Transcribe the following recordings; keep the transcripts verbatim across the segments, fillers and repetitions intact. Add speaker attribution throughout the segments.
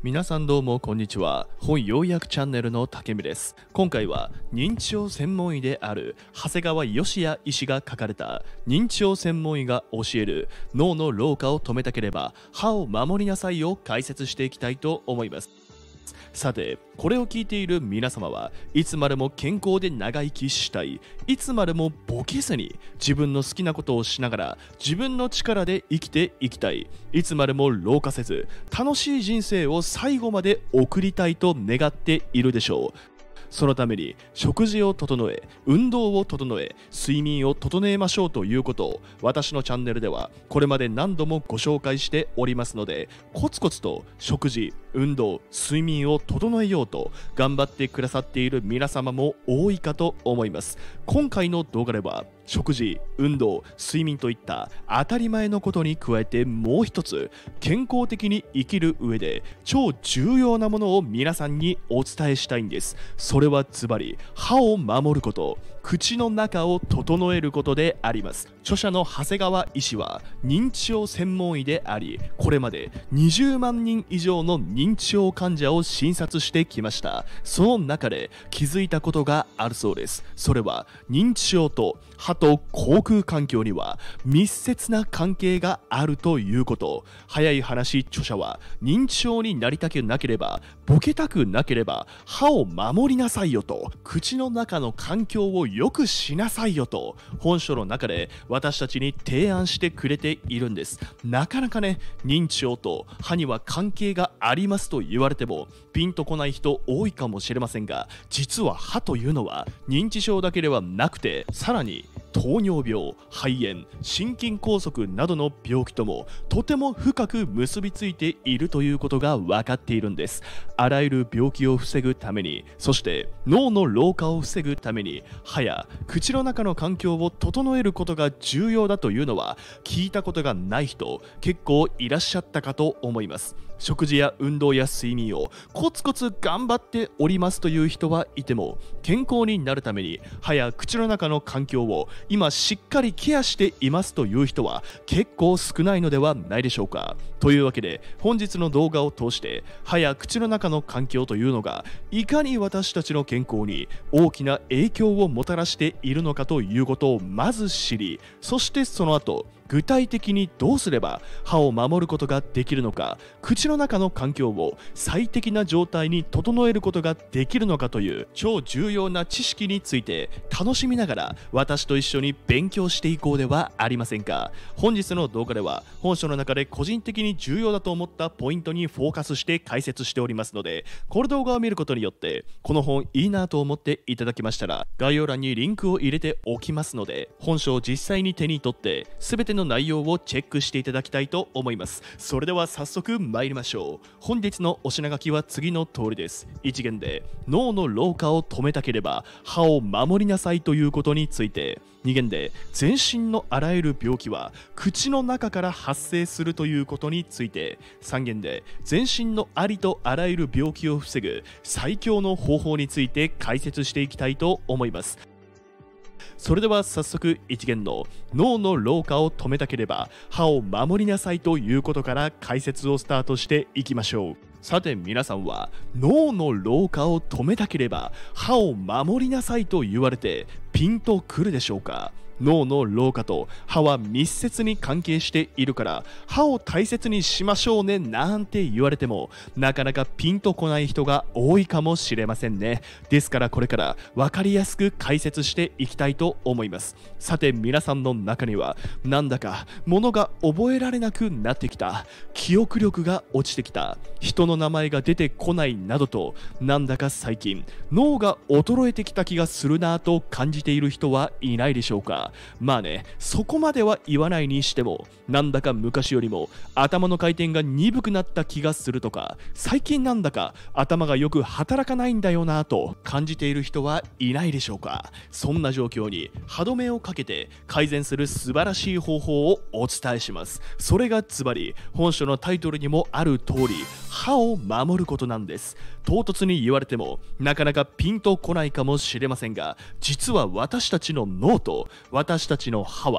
Speaker 1: 皆さんどうもこんにちは。本要約チャンネルの竹見です。今回は認知症専門医である長谷川義也医師が書かれた認知症専門医が教える脳の老化を止めたければ歯を守りなさいを解説していきたいと思います。さて、これを聞いている皆様はいつまでも健康で長生きしたい、いつまでもボケずに自分の好きなことをしながら自分の力で生きていきたい、いつまでも老化せず楽しい人生を最後まで送りたいと願っているでしょう。そのために食事を整え、運動を整え、睡眠を整えましょうということを私のチャンネルではこれまで何度もご紹介しておりますので、コツコツと食事、運動、睡眠を整えようと頑張ってくださっている皆様も多いかと思います。今回の動画では食事、運動、睡眠といった当たり前のことに加えてもう一つ健康的に生きる上で超重要なものを皆さんにお伝えしたいんです。それはズバリ歯を守ること、口の中を整えることであります。著者の長谷川医師は認知症専門医であり、これまでにじゅうまんにん以上の認知症患者を診察してきました。その中で気づいたことがあるそうです。それは認知症と歯と口腔環境には密接な関係があるということ。早い話、著者は認知症になりたくなければ、ボケたくなければ歯を守りなさいよと、口の中の環境を良くしなさいよと本書の中で私たちに提案してくれているんです。なかなかね、認知症と歯には関係がありますと言われてもピンとこない人多いかもしれませんが、実は歯というのは認知症だけではなくて、さらに糖尿病、肺炎、心筋梗塞などの病気ともとても深く結びついているということが分かっているんです。あらゆる病気を防ぐために、そして脳の老化を防ぐために歯や口の中の環境を整えることが重要だというのは聞いたことがない人結構いらっしゃったかと思います。食事や運動や睡眠をコツコツ頑張っておりますという人はいても、健康になるために歯や口の中の環境を今しっかりケアしていますという人は結構少ないのではないでしょうか。というわけで本日の動画を通して歯や口の中の環境というのがいかに私たちの健康に大きな影響をもたらしているのかということをまず知り、そしてその後具体的にどうすれば歯を守ることができるのか、口の中の環境を最適な状態に整えることができるのかという超重要な知識について楽しみながら私と一緒に勉強していこうではありませんか。本日の動画では本書の中で個人的に重要だと思ったポイントにフォーカスして解説しておりますので、この動画を見ることによってこの本いいなと思っていただけましたら概要欄にリンクを入れておきますので、本書を実際に手に取って全ての内容をチェックしていただきたいと思います。それでは早速参りましょう。本日のお品書きは次の通りです。いち限で脳の老化を止めたければ歯を守りなさいということについて、に限で全身のあらゆる病気は口の中から発生するということについて、さん限で全身のありとあらゆる病気を防ぐ最強の方法について解説していきたいと思います。それでは早速いち限の脳の老化を止めたければ歯を守りなさいということから解説をスタートしていきましょう。さて皆さんは脳の老化を止めたければ歯を守りなさいと言われてピンとくるでしょうか。脳の老化と歯は密接に関係しているから歯を大切にしましょうねなんて言われてもなかなかピンとこない人が多いかもしれませんね。ですからこれから分かりやすく解説していきたいと思います。さて皆さんの中にはなんだか物が覚えられなくなってきた、記憶力が落ちてきた、人の名前が出てこないなどとなんだか最近脳が衰えてきた気がするなと感じている人はいないでしょうか。まあね、そこまでは言わないにしてもなんだか昔よりも頭の回転が鈍くなった気がするとか、最近なんだか頭がよく働かないんだよなと感じている人はいないでしょうか。そんな状況に歯止めをかけて改善する素晴らしい方法をお伝えします。それがズバリ本書のタイトルにもある通り歯を守ることなんです。唐突に言われてもなかなかピンとこないかもしれませんが、実は私たちの脳と私たちの歯は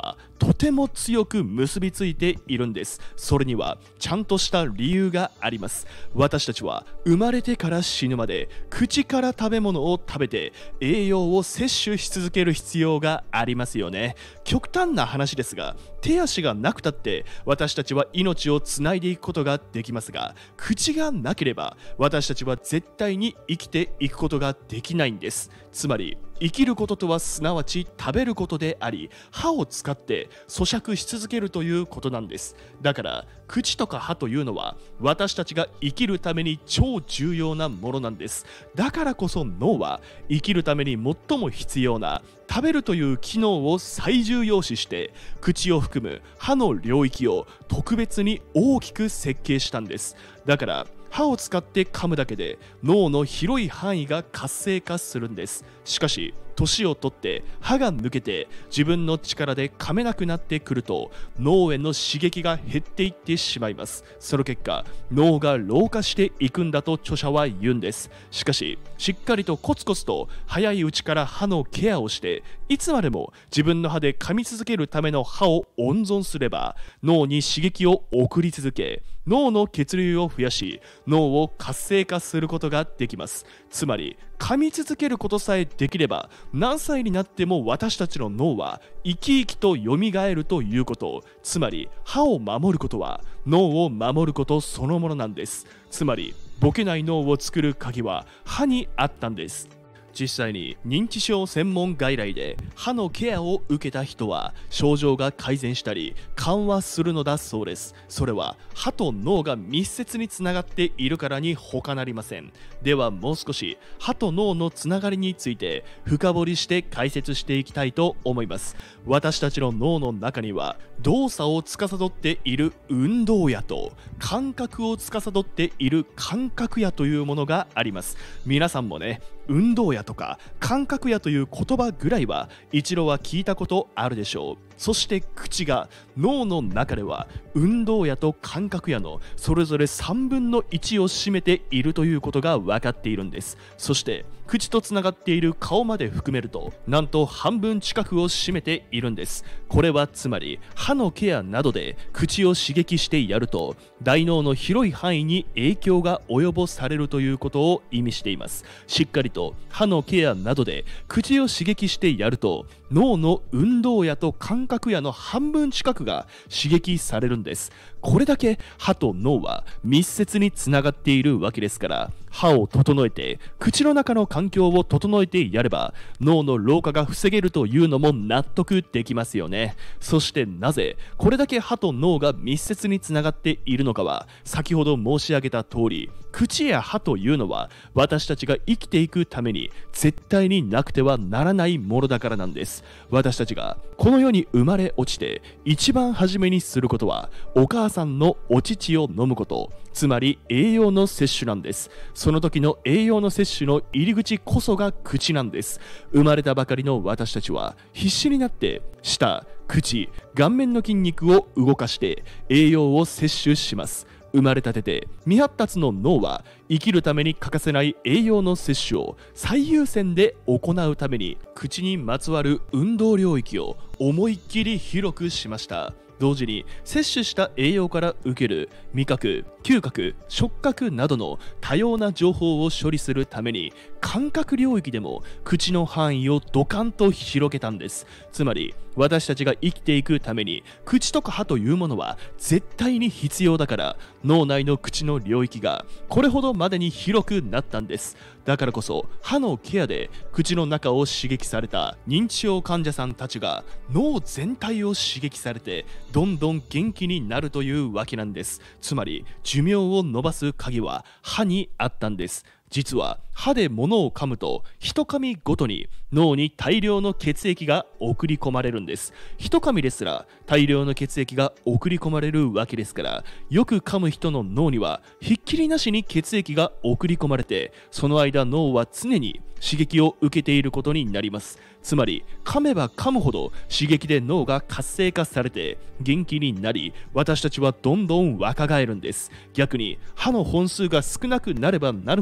Speaker 1: とても強く結びついているんです。それにはちゃんとした理由があります。私たちは生まれてから死ぬまで口から食べ物を食べて栄養を摂取し続ける必要がありますよね。極端な話ですが、手足がなくたって私たちは命をつないでいくことができますが、口がなければ私たちは絶対に生きていくことができないんです。つまり生きることとはすなわち食べることであり、歯を使って咀嚼し続けるということなんです。だから口とか歯というのは私たちが生きるために超重要なものなんです。だからこそ脳は生きるために最も必要な食べるという機能を最重要視して、口を含む歯の領域を特別に大きく設計したんです。だから歯を使って噛むだけで脳の広い範囲が活性化するんです。しかし年をとって歯が抜けて自分の力で噛めなくなってくると、脳への刺激が減っていってしまいます。その結果脳が老化していくんだと著者は言うんです。しかししっかりとコツコツと早いうちから歯のケアをして、いつまでも自分の歯で噛み続けるための歯を温存すれば、脳に刺激を送り続け脳の血流を増やし脳を活性化することができます。つまり噛み続けることさえできれば、何歳になっても私たちの脳は生き生きとよみがえるということ。つまり歯を守ることは脳を守ることそのものなんです。つまりボケない脳を作る鍵は歯にあったんです。実際に認知症専門外来で歯のケアを受けた人は症状が改善したり緩和するのだそうです。それは歯と脳が密接につながっているからに他なりません。ではもう少し歯と脳のつながりについて深掘りして解説していきたいと思います。私たちの脳の中には動作を司っている運動野と感覚を司っている感覚野というものがあります。皆さんもね、運動野とか感覚野という言葉ぐらいは一度は聞いたことあるでしょう。そして口が脳の中では運動野と感覚野のそれぞれさんぶんのいちを占めているということが分かっているんです。そして口とつながっている顔まで含めるとなんと半分近くを占めているんです。これはつまり歯のケアなどで口を刺激してやると大脳の広い範囲に影響が及ぼされるということを意味しています。しっかりと歯のケアなどで口を刺激してやると脳の運動野と感覚野の半分近くが刺激されるんです。これだけ歯と脳は密接につながっているわけですから、歯を整えて口の中の環境を整えてやれば脳の老化が防げるというのも納得できますよね。そしてなぜこれだけ歯と脳が密接につながっているのかは、先ほど申し上げた通り、口や歯というのは私たちが生きていくために絶対になくてはならないものだからなんです。私たちがこの世に生まれ落ちて一番初めにすることはお母さんのお乳を飲むこと、つまり栄養の摂取なんです。その時の栄養の摂取の入り口こそが口なんです。生まれたばかりの私たちは必死になって舌、口、顔面の筋肉を動かして栄養を摂取します。生まれたてで未発達の脳は生きるために欠かせない栄養の摂取を最優先で行うために口にまつわる運動領域を思いっきり広くしました。同時に摂取した栄養から受ける味覚、嗅覚、触覚などの多様な情報を処理するために感覚領域でも口の範囲をドカンと広げたんです。つまり私たちが生きていくために口とか歯というものは絶対に必要だから、脳内の口の領域がこれほどまでに広くなったんです。だからこそ歯のケアで口の中を刺激された認知症患者さんたちが脳全体を刺激されてどんどん元気になるというわけなんです。つまり寿命を伸ばす鍵は歯にあったんです。実は歯で物を噛むと一噛みごとに脳に大量の血液が送り込まれるんです。一噛みですら大量の血液が送り込まれるわけですから、よく噛む人の脳にはひっきりなしに血液が送り込まれて、その間脳は常に刺激を受けていることになります。つまり噛めば噛むほど刺激で脳が活性化されて元気になり、私たちはどんどん若返るんです。逆に歯の本数が少なくなればなるほど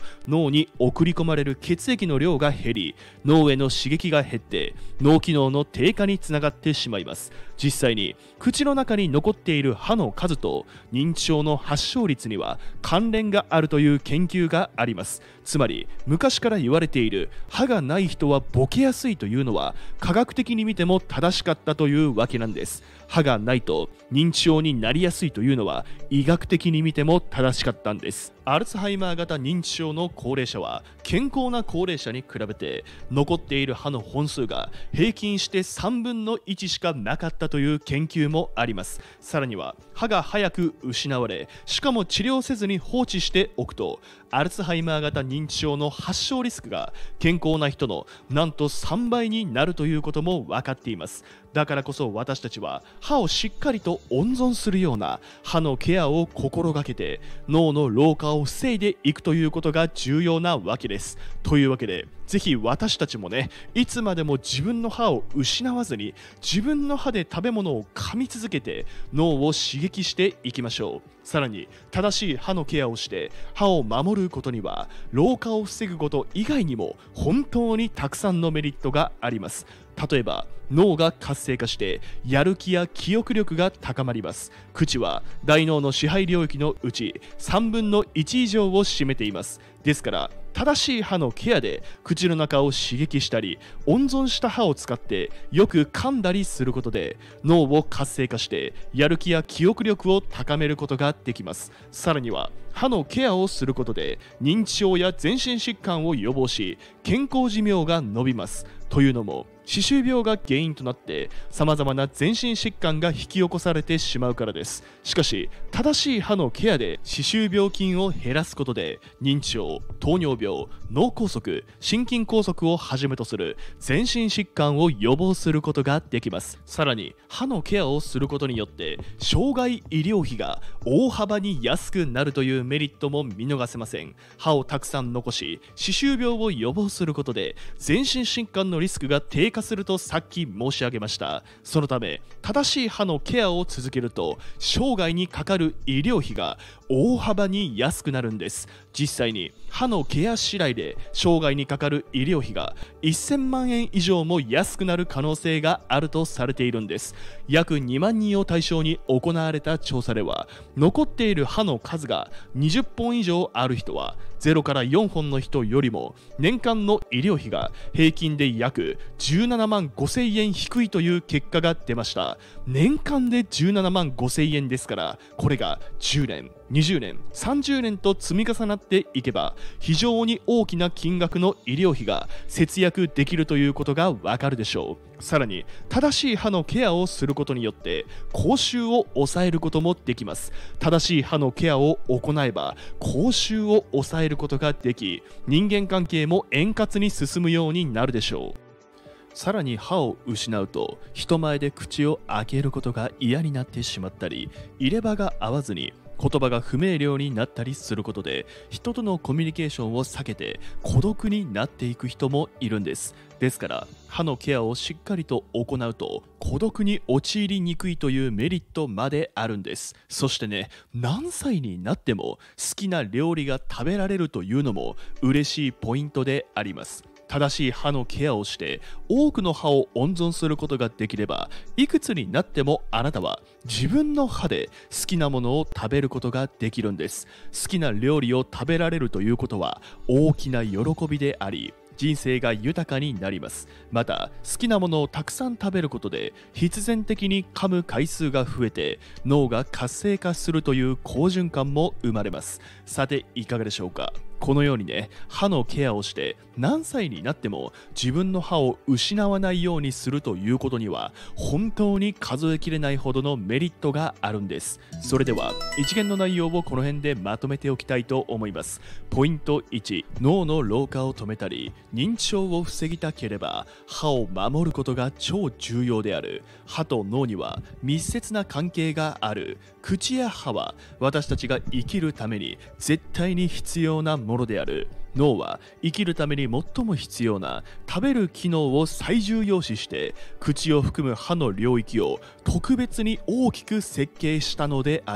Speaker 1: 脳に送り込まれる血液の量が減り、脳への刺激が減って脳機能の低下につながってしまいます。実際に口の中に残っている歯の数と認知症の発症率には関連があるという研究があります。つまり昔から言われている歯がない人はボケやすいというのは科学的に見ても正しかったというわけなんです。歯がないと認知症になりやすいというのは医学的に見ても正しかったんです。アルツハイマー型認知症の高齢者は健康な高齢者に比べて残っている歯の本数が平均してさんぶんのいちしかなかったという研究もあります。さらには歯が早く失われ、しかも治療せずに放置しておくとアルツハイマー型認知症の発症リスクが健康な人のなんとさんばいになるということも分かっています。だからこそ私たちは歯をしっかりと温存するような歯のケアを心がけて脳の老化を防いでいくということが重要なわけです。というわけでぜひ私たちもね、いつまでも自分の歯を失わずに自分の歯で食べ物を噛み続けて脳を刺激していきましょう。さらに正しい歯のケアをして歯を守ることには老化を防ぐこと以外にも本当にたくさんのメリットがあります。例えば脳が活性化してやる気や記憶力が高まります。口は大脳の支配領域のうちさんぶんのいち以上を占めています。ですから正しい歯のケアで口の中を刺激したり温存した歯を使ってよく噛んだりすることで脳を活性化してやる気や記憶力を高めることができます。さらには歯のケアをすることで認知症や全身疾患を予防し健康寿命が延びます。というのも歯周病が原因となって様々な全身疾患が引き起こされてしまうからです。しかし正しい歯のケアで歯周病菌を減らすことで認知症、糖尿病、脳梗塞、心筋梗塞をはじめとする全身疾患を予防することができます。さらに歯のケアをすることによって生涯医療費が大幅に安くなるというメリットも見逃せません。歯をたくさん残し歯周病を予防することで全身疾患のリスクが低下するとさっき申し上げました。そのため正しい歯のケアを続けると生涯にかかる医療費が大幅に安くなるんです。実際に歯のケア次第で生涯にかかる医療費がせんまんえん以上も安くなる可能性があるとされているんです。約にまんにんを対象に行われた調査では残っている歯の数がにじゅっぽん以上ある人はゼロからよんほんの人よりも年間の医療費が平均で約じゅうななまんごせんえん低いという結果が出ました。年間でじゅうななまんごせんえんですから、これがじゅうねん、にじゅうねん、さんじゅうねんと積み重なっていけば非常に大きな金額の医療費が節約できるということがわかるでしょう。さらに正しい歯のケアをすることによって口臭を抑えることもできます。正しい歯のケアを行えば口臭を抑えることができ人間関係も円滑に進むようになるでしょう。さらに歯を失うと人前で口を開けることが嫌になってしまったり入れ歯が合わずに言葉が不明瞭になったりすることで人とのコミュニケーションを避けて孤独になっていく人もいるんです。ですから歯のケアをしっかりと行うと孤独に陥りにくいというメリットまであるんです。そしてね、何歳になっても好きな料理が食べられるというのも嬉しいポイントであります。正しい歯のケアをして多くの歯を温存することができればいくつになってもあなたは自分の歯で好きなものを食べることができるんです。好きな料理を食べられるということは大きな喜びであり人生が豊かになります。また好きなものをたくさん食べることで必然的に噛む回数が増えて脳が活性化するという好循環も生まれます。さていかがでしょうか。このようにね、歯のケアをして何歳になっても自分の歯を失わないようにするということには本当に数えきれないほどのメリットがあるんです。それでは一元の内容をこの辺でまとめておきたいと思います。ポイントいち、脳の老化を止めたり認知症を防ぎたければ歯を守ることが超重要である。歯と脳には密接な関係がある。口や歯は私たちが生きるために絶対に必要なものである。脳は生きるために最も必要な食べる機能を最重要視して口を含む歯の領域を特別に大きく設計したのである。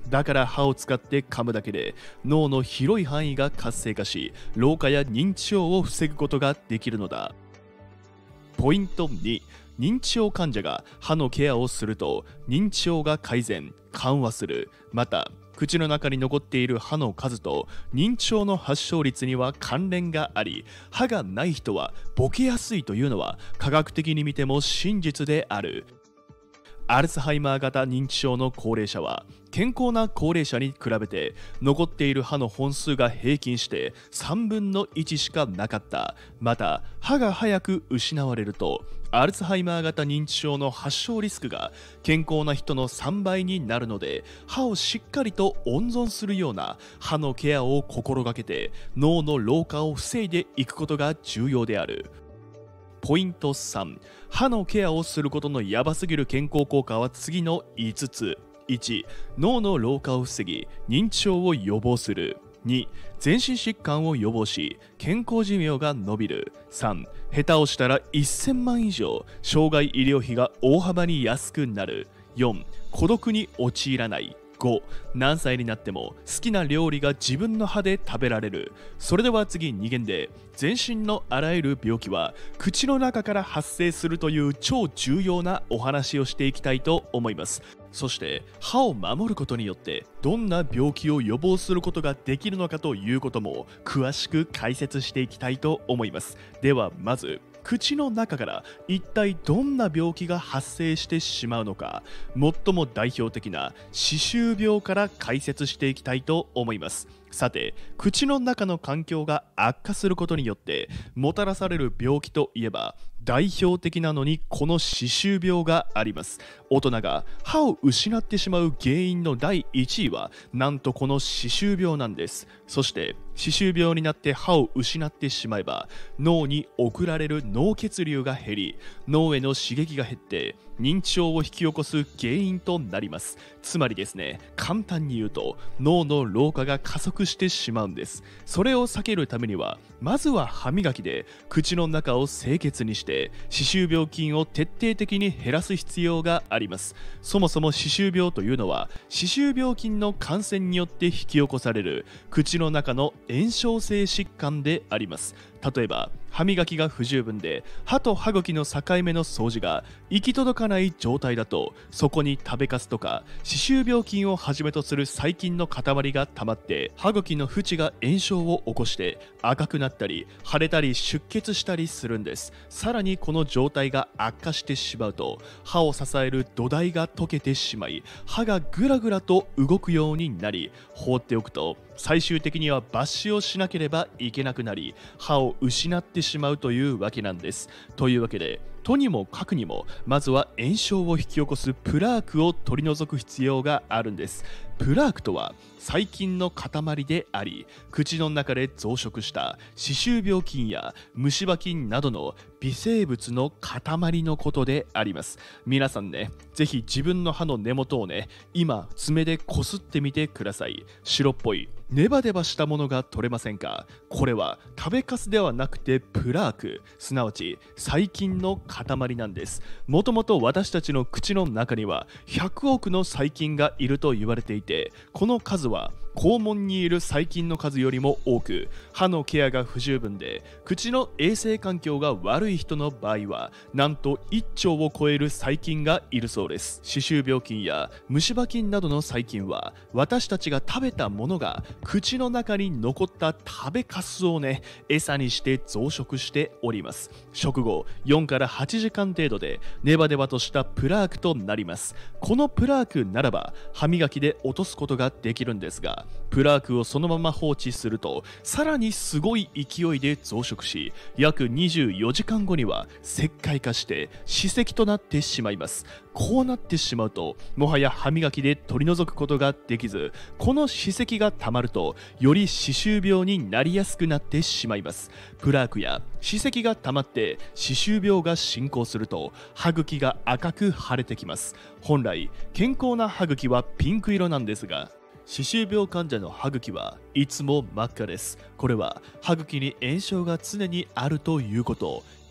Speaker 1: だから歯を使って噛むだけで脳の広い範囲が活性化し、老化や認知症を防ぐことができるのだ。ポイントに、認知症患者が歯のケアをすると認知症が改善・緩和する。また口の中に残っている歯の数と認知症の発症率には関連があり、歯がない人はボケやすいというのは科学的に見ても真実である。アルツハイマー型認知症の高齢者は健康な高齢者に比べて残っている歯の本数が平均してさんぶんのいちしかなかった。また歯が早く失われるとアルツハイマー型認知症の発症リスクが健康な人のさんばいになるので、歯をしっかりと温存するような歯のケアを心がけて脳の老化を防いでいくことが重要である。ポイントさん、歯のケアをすることのヤバすぎる健康効果は次のいつつ。いち、脳の老化を防ぎ認知症を予防する。に、全身疾患を予防し健康寿命が延びる。さん、下手をしたらせんまん以上障害医療費が大幅に安くなる。よん、孤独に陥らない。ご、何歳になっても好きな料理が自分の歯で食べられる。それでは次に限で、全身のあらゆる病気は口の中から発生するという超重要なお話をしていきたいと思います。そして歯を守ることによってどんな病気を予防することができるのかということも詳しく解説していきたいと思います。ではまず口の中から一体どんな病気が発生してしまうのか、最も代表的な歯周病から解説していきたいと思います。さて、口の中の環境が悪化することによってもたらされる病気といえば、代表的なのにこの歯周病があります。大人が歯を失ってしまう原因のだいいちいはなんとこの歯周病なんです。そして歯周病になって歯を失ってしまえば、脳に送られる脳血流が減り、脳への刺激が減って認知症を引き起こす原因となります。つまりですね、簡単に言うと脳の老化が加速してしまうんです。それを避けるためには、まずは歯磨きで口の中を清潔にして歯周病菌を徹底的に減らす必要があります。そもそも歯周病というのは歯周病菌の感染によって引き起こされる口の中の炎症性疾患であります。例えば歯磨きが不十分で歯と歯茎の境目の掃除が行き届かない状態だと、そこに食べかすとか歯周病菌をはじめとする細菌の塊が溜まって歯茎の縁が炎症を起こして赤くなったり腫れたり出血したりするんです。さらにこの状態が悪化してしまうと歯を支える土台が溶けてしまい、歯がぐらぐらと動くようになり、放っておくと最終的には抜歯をしなければいけなくなり、歯を失ってしまうというわけなんです。というわけで、とにもかくにもまずは炎症を引き起こすプラークを取り除く必要があるんです。プラークとは細菌の塊であり、口の中で増殖した歯周病菌や虫歯菌などの微生物の塊のことであります。皆さんね、ぜひ自分の歯の根元をね、今爪でこすってみてください。白っぽいネバネバしたものが取れませんか？これは食べかすではなくてプラーク、すなわち細菌の塊なんです。もともと私たちの口の中にはひゃくおくの細菌がいると言われていて、この数は肛門にいる細菌の数よりも多く、歯のケアが不十分で口の衛生環境が悪い人の場合はなんといっちょうを超える細菌がいるそうです。歯周病菌や虫歯菌などの細菌は私たちが食べたものが口の中に残った食べかすをね、餌にして増殖しております。食後よんからはちじかん程度でネバネバとしたプラークとなります。このプラークならば歯磨きで落とすことができるんですが、プラークをそのまま放置するとさらにすごい勢いで増殖し、約にじゅうよじかんごには石灰化して歯石となってしまいます。こうなってしまうともはや歯磨きで取り除くことができず、この歯石がたまるとより歯周病になりやすくなってしまいます。プラークや歯石がたまって歯周病が進行すると歯茎が赤く腫れてきます。本来健康な歯茎はピンク色なんですが、歯周病患者の歯茎はいつも真っ赤です。これは歯茎に炎症が常にあるということ。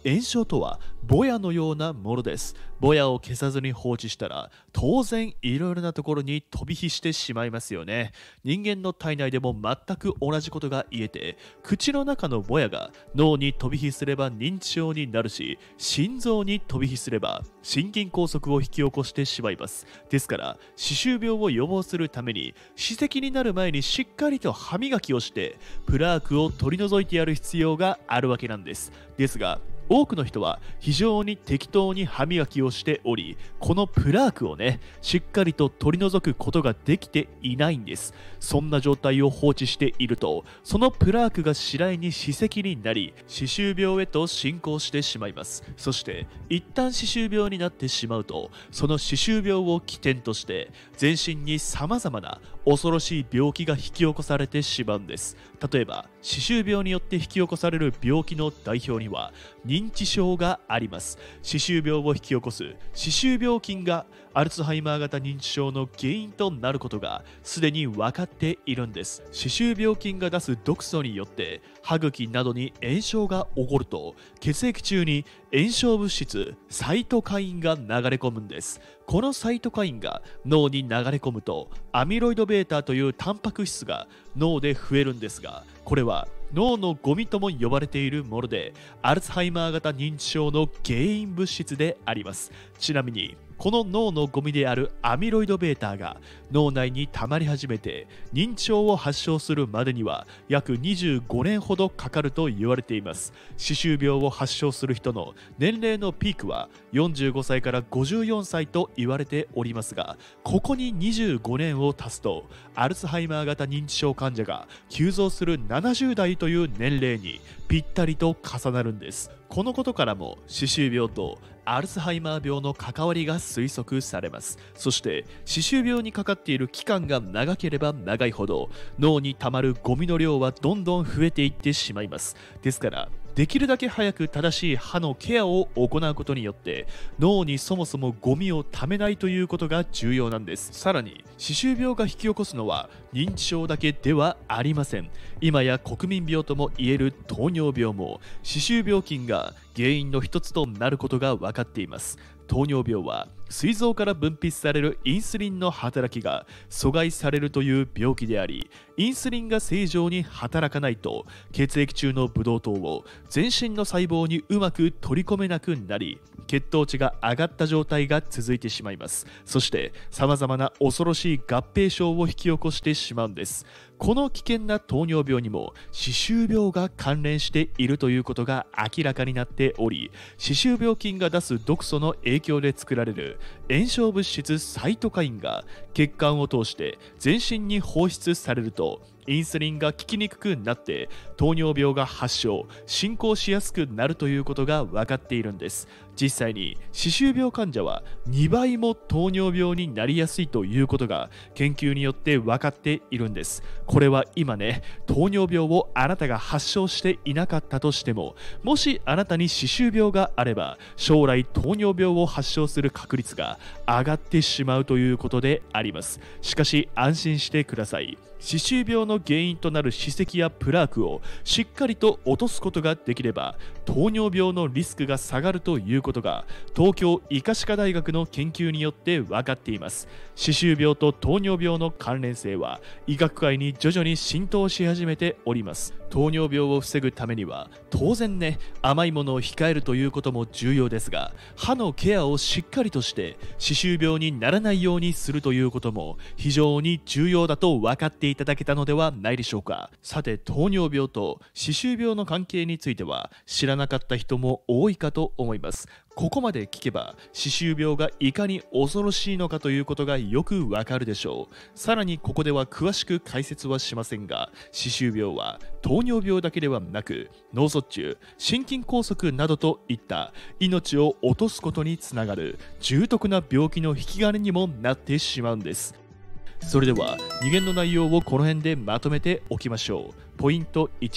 Speaker 1: 炎症とはボヤのようなものです。ボヤを消さずに放置したら当然いろいろなところに飛び火してしまいますよね。人間の体内でも全く同じことが言えて、口の中のボヤが脳に飛び火すれば認知症になるし、心臓に飛び火すれば心筋梗塞を引き起こしてしまいます。ですから歯周病を予防するために歯石になる前にしっかりと歯磨きをしてプラークを取り除いてやる必要があるわけなんです。ですが多くの人は非常に適当に歯磨きをしており、このプラークをねしっかりと取り除くことができていないんです。そんな状態を放置していると、そのプラークが次第に歯石になり歯周病へと進行してしまいます。そして一旦歯周病になってしまうと、その歯周病を起点として全身にさまざまな恐ろしい病気が引き起こされてしまうんです。例えば歯周病によって引き起こされる病気の代表には認知症があります。歯周病を引き起こす歯周病菌がアルツハイマー型認知症の原因となることがすでに分かっているんです。歯周病菌が出す毒素によって歯茎などに炎症が起こると、血液中に炎症物質サイトカインが流れ込むんです。このサイトカインが脳に流れ込むとアミロイド β というタンパク質が脳で増えるんですが、これは脳のゴミとも呼ばれているもので、アルツハイマー型認知症の原因物質であります。ちなみにこの脳のゴミであるアミロイド β が脳内に溜まり始めて認知症を発症するまでには約にじゅうごねんほどかかると言われています。歯周病を発症する人の年齢のピークはよんじゅうごさいからごじゅうよんさいと言われておりますが、ここににじゅうごねんを足すとアルツハイマー型認知症患者が急増するななじゅうだいという年齢にぴったりと重なるんです。このことからも歯周病とアルツハイマー病の関わりが推測されます。そして歯周病にかかっている期間が長ければ長いほど脳にたまるゴミの量はどんどん増えていってしまいます。ですからできるだけ早く正しい歯のケアを行うことによって脳にそもそもゴミをためないということが重要なんです。さらに歯周病が引き起こすのは認知症だけではありません。今や国民病ともいえる糖尿病も歯周病菌が原因の一つとなることが分かっています。糖尿病は膵臓から分泌されるインスリンの働きが阻害されるという病気であり、インスリンが正常に働かないと血液中のブドウ糖を全身の細胞にうまく取り込めなくなり、血糖値が上がった状態が続いてしまいます。そして様々な恐ろしい合併症を引き起こしてしまうんです。この危険な糖尿病にも歯周病が関連しているということが明らかになっており、歯周病菌が出す毒素の影響で作られる炎症物質サイトカインが血管を通して全身に放出されると、インスリンが効きにくくなって糖尿病が発症進行しやすくなるということが分かっているんです。実際に歯周病患者はにばいも糖尿病になりやすいということが研究によって分かっているんです。これは今ね、糖尿病をあなたが発症していなかったとしても、もしあなたに歯周病があれば将来糖尿病を発症する確率が上がってしまうということであります。しかし安心してください。歯周病の原因となる歯石やプラークをしっかりと落とすことができれば糖尿病のリスクが下がるということが東京医科歯科大学の研究によって分かっています。歯周病と糖尿病の関連性は医学界に徐々に浸透し始めております。糖尿病を防ぐためには当然ね、甘いものを控えるということも重要ですが、歯のケアをしっかりとして歯周病にならないようにするということも非常に重要だと分かっていただけたのではないでしょうか。さて、糖尿病と歯周病の関係については知らなかった人も多いかと思います。ここまで聞けば歯周病がいかに恐ろしいのかということがよくわかるでしょう。さらにここでは詳しく解説はしませんが、歯周病は糖尿病だけではなく脳卒中、心筋梗塞などといった命を落とすことにつながる重篤な病気の引き金にもなってしまうんです。それではにげんの内容をこの辺でまとめておきましょう。ポイントいち、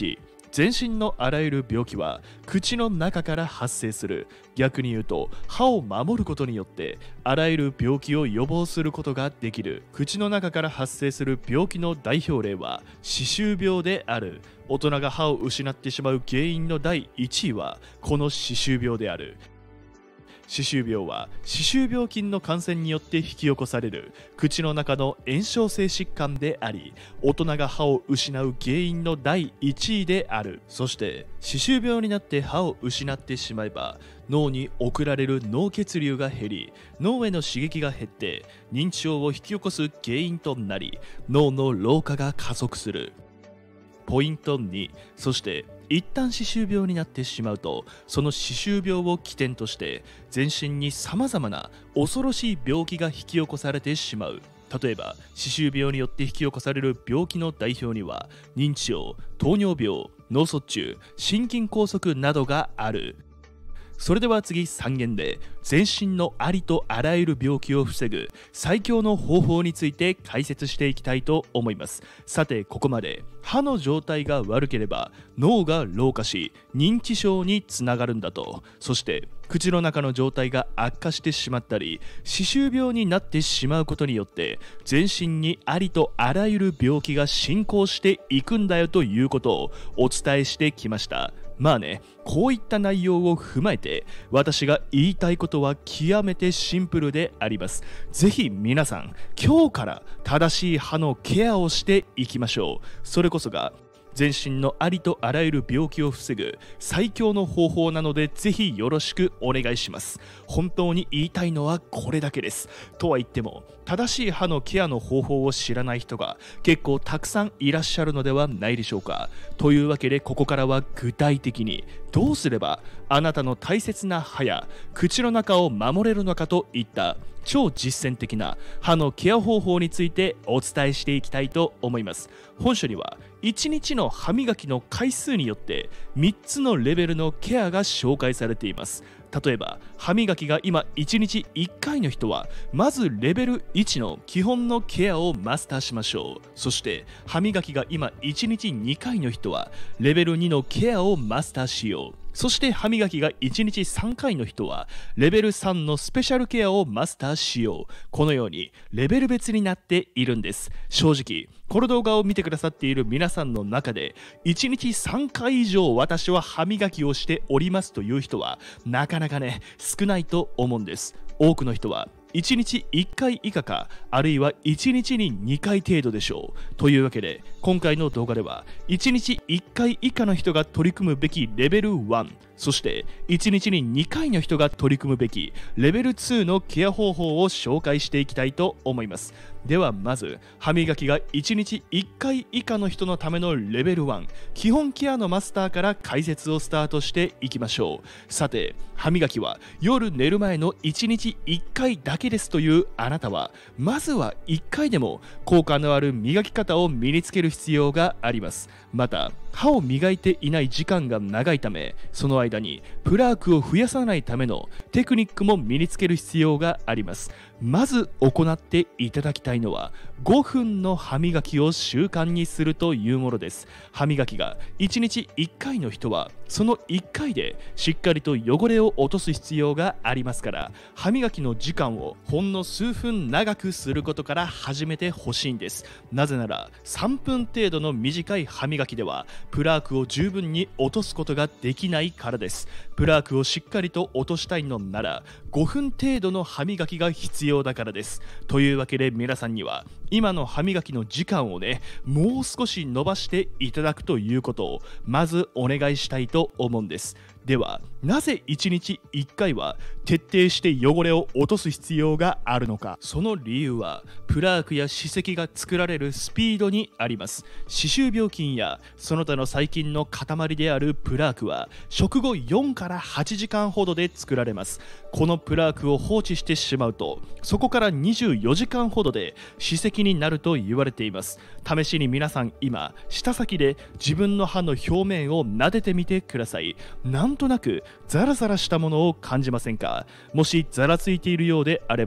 Speaker 1: 全身のあらゆる病気は口の中から発生する。逆に言うと、歯を守ることによってあらゆる病気を予防することができる。口の中から発生する病気の代表例は歯周病である。大人が歯を失ってしまう原因のだいいちいはこの歯周病である。歯周病は歯周病菌の感染によって引き起こされる口の中の炎症性疾患であり、大人が歯を失う原因のだいいちいである。そして歯周病になって歯を失ってしまえば、脳に送られる脳血流が減り、脳への刺激が減って認知症を引き起こす原因となり、脳の老化が加速する。ポイントに、そして一旦歯周病になってしまうと、その歯周病を起点として全身にさまざまな恐ろしい病気が引き起こされてしまう。例えば歯周病によって引き起こされる病気の代表には認知症、糖尿病、脳卒中、心筋梗塞などがある。それでは次さんげんで全身のありとあらゆる病気を防ぐ最強の方法について解説していきたいと思います。さて、ここまで歯の状態が悪ければ脳が老化し認知症につながるんだと。そして口の中の状態が悪化してしまったり歯周病になってしまうことによって全身にありとあらゆる病気が進行していくんだよということをお伝えしてきました。まあね、こういった内容を踏まえて私が言いたいことは極めてシンプルであります。ぜひ皆さん今日から正しい歯のケアをしていきましょう。それこそが全身のありとあらゆる病気を防ぐ最強の方法なので、ぜひよろしくお願いします。本当に言いたいのはこれだけです。とは言っても正しい歯のケアの方法を知らない人が結構たくさんいらっしゃるのではないでしょうか。というわけでここからは具体的にどうすればあなたの大切な歯や口の中を守れるのかといった超実践的な歯のケア方法についてお伝えしていきたいと思います。本書にはいちにちの歯磨きの回数によってみっつのレベルのケアが紹介されています。例えば歯磨きが今いちにちいっかいの人はまずレベルいちの基本のケアをマスターしましょう。そして歯磨きが今いちにちにかいの人はレベルにのケアをマスターしよう。そして歯磨きがいちにちさんかいの人はレベルさんのスペシャルケアをマスターしよう。このようにレベル別になっているんです。正直この動画を見てくださっている皆さんの中でいちにちさんかい以上私は歯磨きをしておりますという人はなかなかね少ないと思うんです。多くの人はいちにちいっかい以下か、あるいはいちにちににかい程度でしょう。というわけで今回の動画ではいちにちいっかい以下の人が取り組むべきレベルいち、そしていちにちににかいの人が取り組むべきレベルにのケア方法を紹介していきたいと思います。ではまず歯磨きがいちにちいっかい以下の人のためのレベルいち、基本ケアのマスターから解説をスタートしていきましょう。さて、歯磨きは夜寝る前のいちにちいっかいだけですというあなたはまずはいっかいでも効果のある磨き方を身につける必要があります。また歯を磨いていない時間が長いため、その間にプラークを増やさないためのテクニックも身につける必要があります。まず行っていただきたいのはごふんの歯磨きを習慣にするというものです。歯磨きがいちにちいっかいの人はそのいっかいでしっかりと汚れを落とす必要がありますから、歯磨きの時間をほんの数分長くすることから始めてほしいんです。なぜならさんぷん程度の短い歯磨きではプラークを十分に落とすことができないからです。プラークをしっかりと落としたいのならごふん程度の歯磨きが必要だからです。というわけで皆さんには今の歯磨きの時間をねもう少し伸ばしていただくということをまずお願いしたいと思うんです。ではなぜいちにちいっかいは徹底して汚れを落とす必要があるのか。その理由はプラークや歯石が作られるスピードにあります。歯周病菌やその他の細菌の塊であるプラークは食後よんからはちじかんほどで作られます。このプラークを放置してしまうとそこからにじゅうよじかんほどで歯石になると言われています。試しに皆さん今舌先で自分の歯の表面を撫でてみてください。なんとなくザラザラしたものを感じませんか？もしザラついているようであれば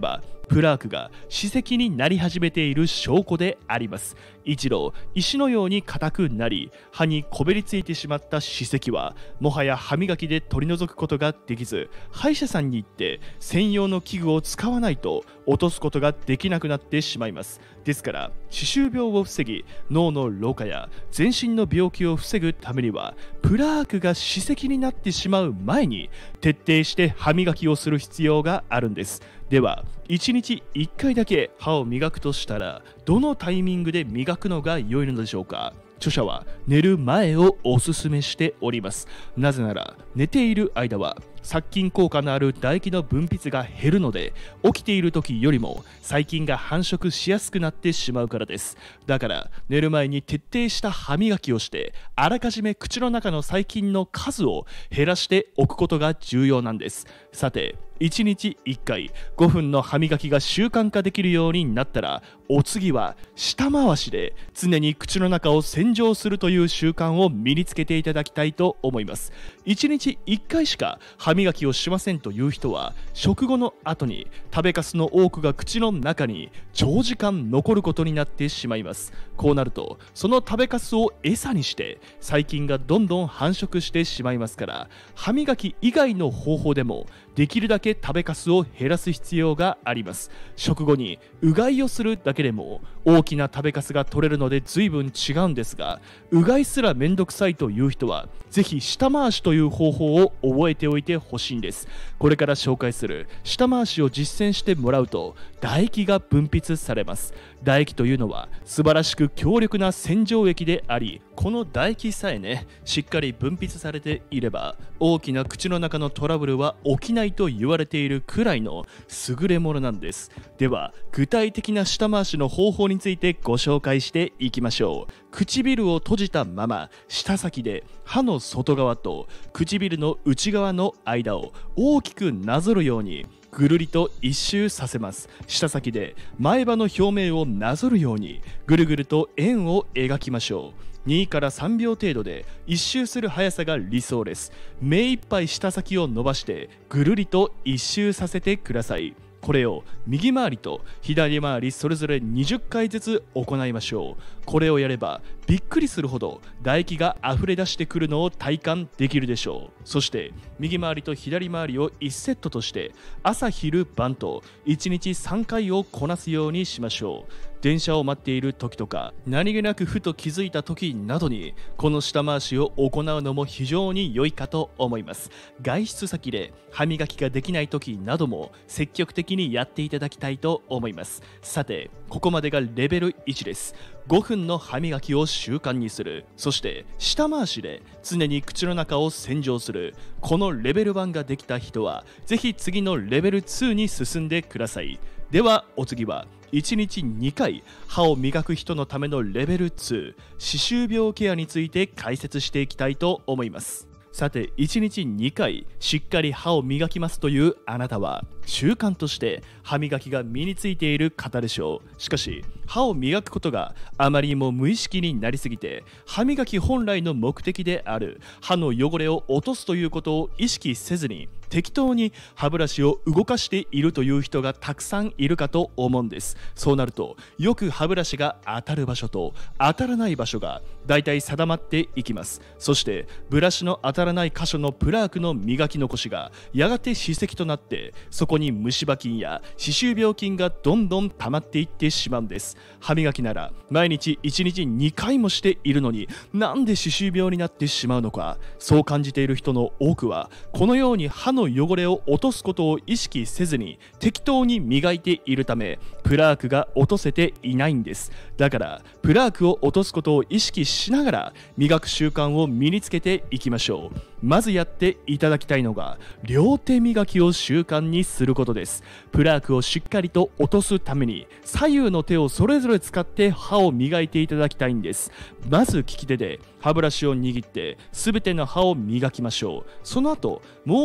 Speaker 1: プラークが歯石になり始めている証拠であります。一度石のように硬くなり歯にこびりついてしまった歯石はもはや歯磨きで取り除くことができず、歯医者さんに行って専用の器具を使わないと落とすことができなくなってしまいます。ですから歯周病を防ぎ、脳の老化や全身の病気を防ぐためにはプラークが歯石になってしまう前に徹底して歯磨きをする必要があるんです。ではいちにちいっかいだけ歯を磨くとしたら、どのタイミングで磨くのが良いのでしょうか。著者は寝る前をおすすめしております。なぜなら寝ている間は殺菌効果のある唾液の分泌が減るので、起きている時よりも細菌が繁殖しやすくなってしまうからです。だから寝る前に徹底した歯磨きをして、あらかじめ口の中の細菌の数を減らしておくことが重要なんです。さていちにちいっかいごふんの歯磨きが習慣化できるようになったら、お次は舌回しで常に口の中を洗浄するという習慣を身につけていただきたいと思います。いちにちいっかいしか歯磨きをしませんという人は、食後の後に食べかすの多くが口の中に長時間残ることになってしまいます。こうなるとその食べかすを餌にして細菌がどんどん繁殖してしまいますから、歯磨き以外の方法でもできるだけ食べかすを減らす必要があります。食後にうがいをするだけでも大きな食べかすが取れるので随分違うんですが、うがいすらめんどくさいという人はぜひ舌回しという方法を覚えておいてほしいんです。これから紹介する舌回しを実践してもらうと唾液が分泌されます。唾液というのは素晴らしく強力な洗浄液であり、この唾液さえねしっかり分泌されていれば大きな口の中のトラブルは起きないと言われているくらいの優れものなんです。では具体的な舌回しの方法についてご紹介していきましょう。唇を閉じたまま舌先で歯の外側と唇の内側の間を大きくなぞるようにぐるりと一周させます。舌先で前歯の表面をなぞるようにぐるぐると円を描きましょう。にからさんびょう程度で一周する速さが理想です。目いっぱい舌先を伸ばしてぐるりと一周させてください。これを右回りと左回りそれぞれにじゅっかいずつ行いましょう。これをやればびっくりするほど唾液が溢れ出してくるのを体感できるでしょう。そして右回りと左回りをいちセットとして朝昼晩といちにちさんかいをこなすようにしましょう。電車を待っている時とか何気なくふと気づいた時などにこの舌回しを行うのも非常に良いかと思います。外出先で歯磨きができない時なども積極的にやっていただきたいと思います。さてここまでがレベルいちです。ごふんの歯磨きを習慣にする、そして舌回しで常に口の中を洗浄する、このレベルいちができた人はぜひ次のレベルにに進んでください。ではお次はいちにちにかい歯を磨く人のためのレベルに、歯周病ケアについて解説していきたいと思います。さていちにちにかいしっかり歯を磨きますというあなたは習慣として歯磨きが身についている方でしょう。しかし歯を磨くことがあまりにも無意識になりすぎて、歯磨き本来の目的である歯の汚れを落とすということを意識せずに適当に歯ブラシを動かしているという人がたくさんいるかと思うんです。そうなるとよく歯ブラシが当たる場所と当たらない場所がだいたい定まっていきます。そしてブラシの当たらない箇所のプラークの磨き残しがやがて歯石となって、そこに虫歯菌や歯周病菌がどんどん溜まっていってしまうんです。歯磨きなら毎日いちにちにかいもしているのになんで歯周病になってしまうのか。そう感じている人の多くはこのように歯の汚れを落とすことを意識せずに適当に磨いているためプラークが落とせていないんです。だからプラークを落とすことを意識しながら磨く習慣を身につけていきましょう。まずやっていただきたいのが両手磨きを習慣にすることです。プラークをしっかりと落とすために左右の手をそれぞれ使って歯を磨いていただきたいんです。まず利き手で歯ブラシを握ってすべての歯を磨きましょう。その後もう片方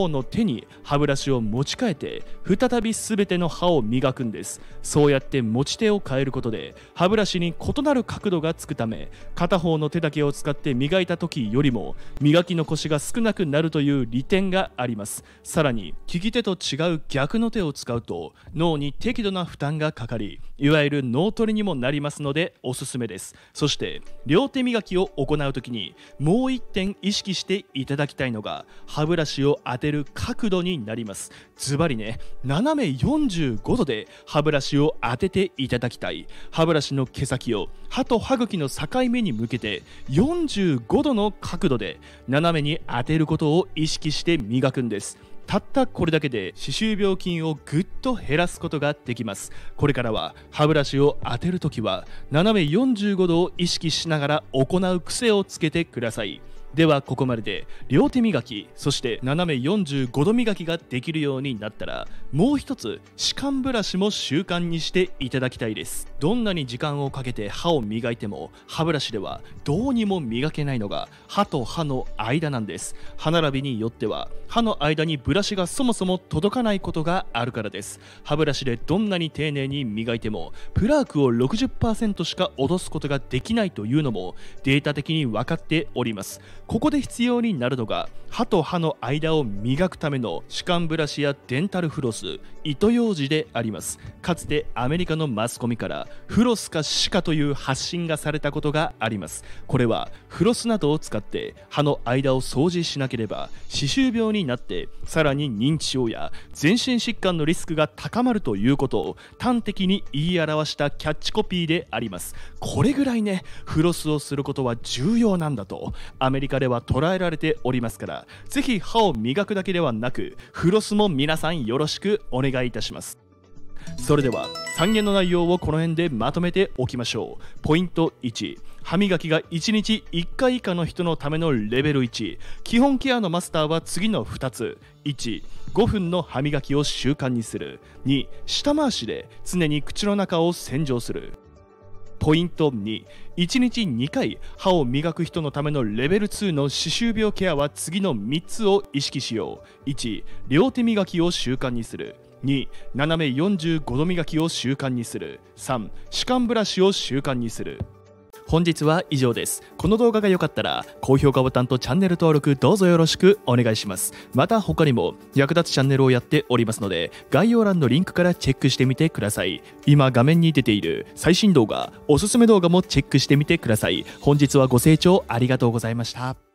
Speaker 1: 方の手に歯ブラシを持ち替えて再び全ての歯を磨くんです。そうやって持ち手を変えることで歯ブラシに異なる角度がつくため、片方の手だけを使って磨いた時よりも磨き残しが少なくなるという利点があります。さらに利き手と違う逆の手を使うと脳に適度な負担がかかり、いわゆる脳トレにもなりますのでおすすめです。そして両手磨きを行う時にもう一点意識していただきたいのが歯ブラシを当てる角度になります。ズバリね、斜めよんじゅうごどで歯ブラシを当てていただきたい。歯ブラシの毛先を歯と歯茎の境目に向けてよんじゅうごどの角度で斜めに当てることを意識して磨くんです。たったこれだけで歯周病菌をぐっと減らすことができます。これからは歯ブラシを当てるときは斜めよんじゅうごどを意識しながら行う癖をつけてください。ではここまでで両手磨き、そして斜めよんじゅうごど磨きができるようになったら、もう一つ歯間ブラシも習慣にしていただきたいです。どんなに時間をかけて歯を磨いても歯ブラシではどうにも磨けないのが歯と歯の間なんです。歯並びによっては歯の間にブラシがそもそも届かないことがあるからです。歯ブラシでどんなに丁寧に磨いてもプラークを ろくじゅっパーセント しか落とすことができないというのもデータ的に分かっております。ここで必要になるのが歯と歯の間を磨くための歯間ブラシやデンタルフロス、糸ようじであります。かつてアメリカのマスコミからフロスか歯科という発信がされたことがあります。これはフロスなどを使って歯の間を掃除しなければ歯周病になってさらに認知症や全身疾患のリスクが高まるということを端的に言い表したキャッチコピーであります。これぐらいね、フロスをすることは重要なんだとアメリカでは捉えられておりますから、ぜひ歯を磨くだけではなくフロスも皆さんよろしくお願いいたします。それではさんげんの内容をこの辺でまとめておきましょう。ポイントいち、歯磨きがいちにちいっかい以下の人のためのレベルいち、基本ケアのマスターは次のふたつ。いち、ごふんの歯磨きを習慣にする。に、下回しで常に口の中を洗浄する。ポイントに、いちにちにかい歯を磨く人のためのレベルにの歯周病ケアは次のみっつを意識しよう。いち、両手磨きを習慣にする。に、斜めよんじゅうごど磨きを習慣にする。さん、歯間ブラシを習慣にする。本日は以上です。この動画が良かったら高評価ボタンとチャンネル登録どうぞよろしくお願いします。また他にも役立つチャンネルをやっておりますので、概要欄のリンクからチェックしてみてください。今画面に出ている最新動画、おすすめ動画もチェックしてみてください。本日はご清聴ありがとうございました。